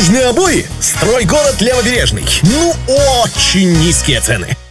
Нужны обои? Стройгород Левобережный. Ну, очень низкие цены.